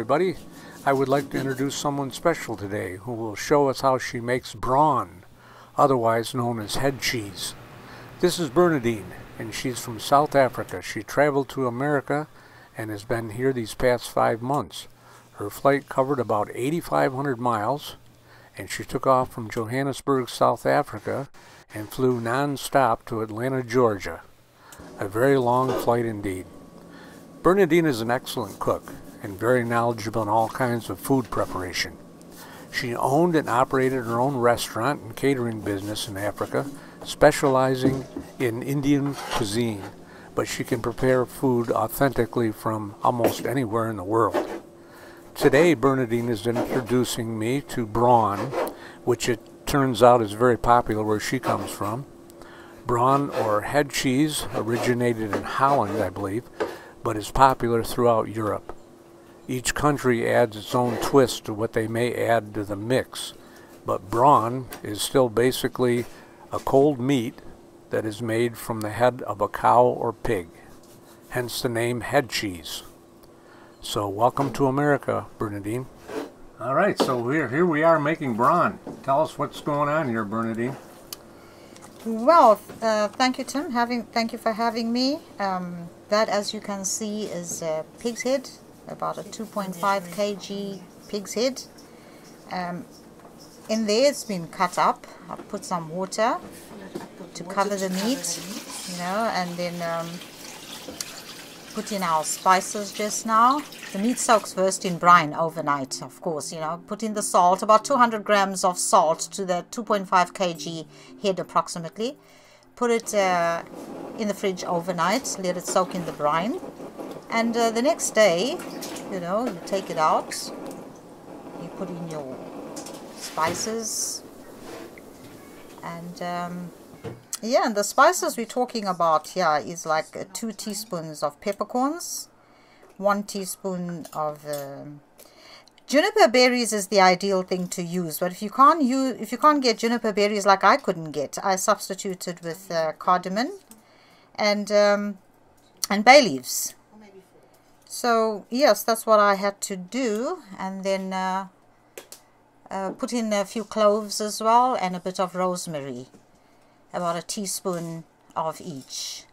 everybody. I would like to introduce someone special today who will show us how she makes brawn, otherwise known as head cheese. This is Bernadine, and she's from South Africa. She traveled to America and has been here these past 5 months. Her flight covered about 8,500 miles, and she took off from Johannesburg, South Africa, and flew non-stop to Atlanta, Georgia. A very long flight indeed. Bernadine is an excellent cook and very knowledgeable in all kinds of food preparation. She owned and operated her own restaurant and catering business in Africa, specializing in Indian cuisine, but she can prepare food authentically from almost anywhere in the world. Today, Bernadine is introducing me to Brawn, which it turns out is very popular where she comes from. Brawn, or head cheese, originated in Holland, I believe, but is popular throughout Europe. Each country adds its own twist to what they may add to the mix, but brawn is still basically a cold meat that is made from the head of a cow or pig, hence the name head cheese. So welcome to America, Bernadine. All right, so here we are making brawn. Tell us what's going on here, Bernadine. Well, thank you, Tim. Thank you for having me. That, as you can see, is a pig's head, about a 2.5 kg pig's head. In there, it's been cut up. I've put some water to cover the meat, and then put in our spices just now. The meat soaks first in brine overnight, of course, Put in the salt, about 200 grams of salt to the 2.5 kg head approximately. Put it in the fridge overnight, let it soak in the brine. And the next day, you take it out, you put in your spices, and and the spices we're talking about here is like 2 teaspoons of peppercorns, 1 teaspoon of juniper berries is the ideal thing to use, but if you can't get juniper berries like I couldn't get, I substituted with cardamom and bay leaves. So yes, that's what I had to do, and then put in a few cloves as well and a bit of rosemary, about a teaspoon of each.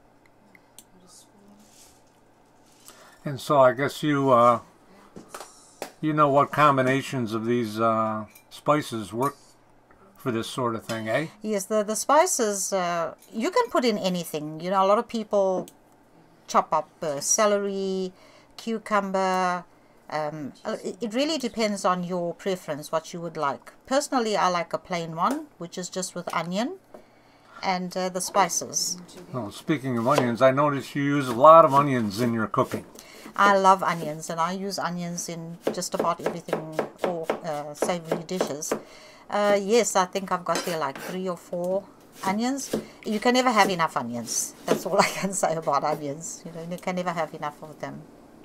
And so I guess you know what combinations of these spices work for this sort of thing, eh? Yes, the spices, you can put in anything. A lot of people chop up celery, cucumber. It really depends on your preference, what you would like. Personally, I like a plain one, which is just with onion and the spices. Well, speaking of onions, I noticed you use a lot of onions in your cooking. I love onions, and I use onions in just about everything, or savory dishes. Yes, I think I've got there like 3 or 4 onions. You can never have enough onions. That's all I can say about onions. You can never have enough of them.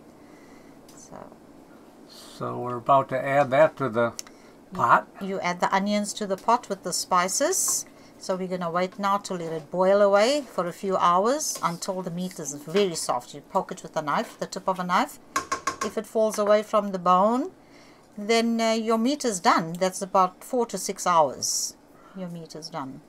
So we're about to add that to the pot. You add the onions to the pot with the spices. So we're going to wait now to let it boil away for a few hours until the meat is very soft. You poke it with a knife, the tip of a knife. If it falls away from the bone, then your meat is done. That's about 4 to 6 hours. Your meat is done.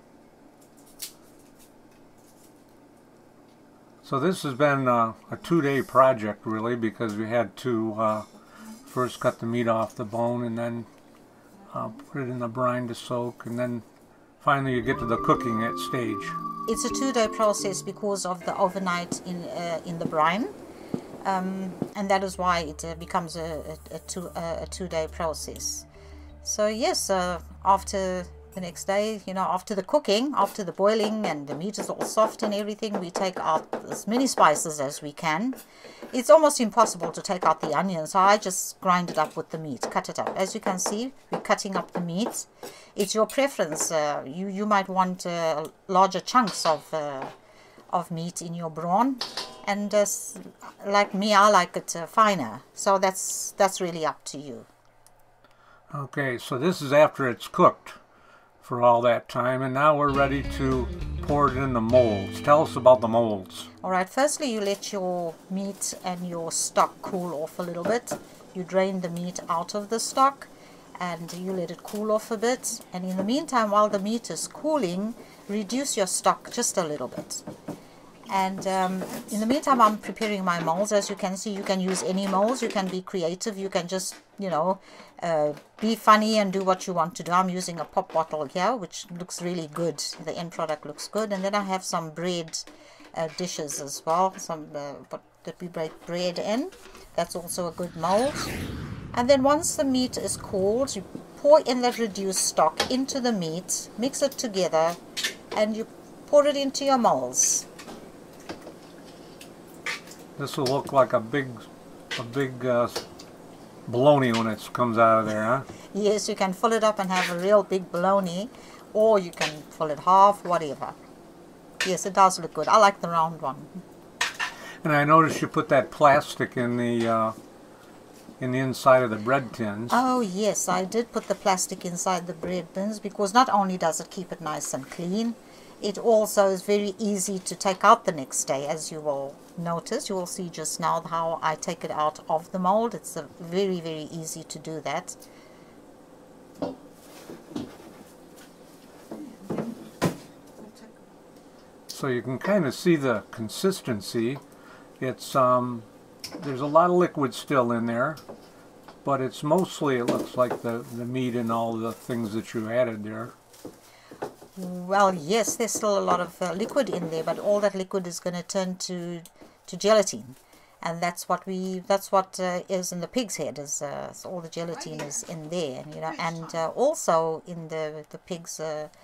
So this has been a 2-day project, really, because we had to first cut the meat off the bone and then put it in the brine to soak, and then finally you get to the cooking stage. It's a 2-day process because of the overnight in the brine, and that is why it becomes a 2-day process. So yes, after the next day, after the cooking, after the boiling and the meat is all soft and everything, we take out as many spices as we can. It's almost impossible to take out the onions, so I just grind it up with the meat, cut it up. As you can see, we're cutting up the meat. It's your preference. You might want larger chunks of meat in your brawn, and like me, I like it finer. So that's really up to you. Okay, so this is after it's cooked for all that time, and now we're ready to pour it in the molds. Tell us about the molds. All right, firstly you let your meat and your stock cool off a little bit. you drain the meat out of the stock and you let it cool off a bit. And in the meantime, while the meat is cooling, reduce your stock just a little bit. And in the meantime, I'm preparing my molds. As you can see, you can use any molds. You can be creative. You can just, you know, be funny and do what you want to do. I'm using a pop bottle here, which looks really good. The end product looks good. And then I have some bread dishes as well, some that we break bread in. That's also a good mold. And then once the meat is cooled, you pour in that reduced stock into the meat, mix it together, and you pour it into your molds. This will look like a big bologna when it comes out of there, huh? Yes, you can fill it up and have a real big bologna, or you can fill it half, whatever. Yes, it does look good. I like the round one. And I noticed you put that plastic in the inside of the bread tins. Oh yes, I did put the plastic inside the bread bins because not only does it keep it nice and clean, it also is very easy to take out the next day. As you will notice, you will see just now how I take it out of the mold. It's very, very easy to do that. So you can kind of see the consistency. It's there's a lot of liquid still in there, but it's mostly, it looks like the meat and all the things that you added there. Well, yes, there's still a lot of liquid in there, but all that liquid is going to turn to gelatin, and that's what is in the pig's head. Is so all the gelatin is in there, you know, and also in the pig's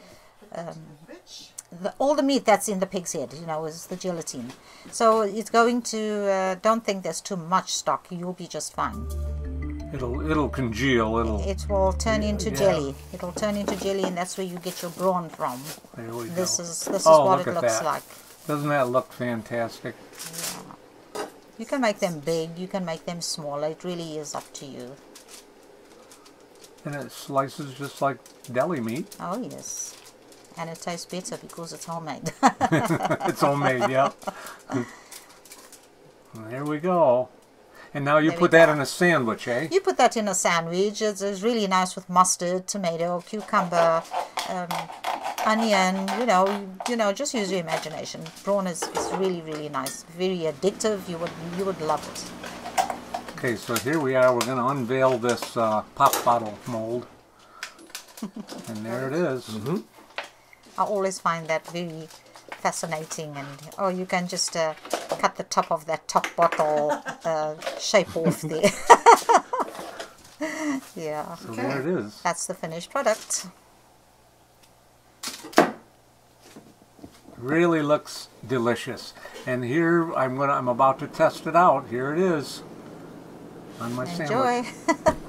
all the meat that's in the pig's head, you know, is the gelatin. So it's going to don't think there's too much stock. You'll be just fine. It'll congeal. It will turn into jelly. It'll turn into jelly, and that's where you get your brawn from. There we go. This is what it looks like. Doesn't that look fantastic? Yeah. You can make them big. You can make them smaller. It really is up to you. And it slices just like deli meat. Oh yes. And it tastes better because it's homemade. It's homemade, yeah. There we go. And now you put that in a sandwich, eh? You put that in a sandwich. It's really nice with mustard, tomato, cucumber, onion. You know, just use your imagination. Brawn is really, really nice. Very addictive. You would love it. Okay, so here we are. We're going to unveil this pop bottle mold. And there it is. Mm-hmm. I always find that very fascinating, and you can just cut the top of that top bottle shape off there. Yeah. So there it is. That's the finished product. Really looks delicious. And here I'm about to test it out. Here it is on my sandwich. Enjoy.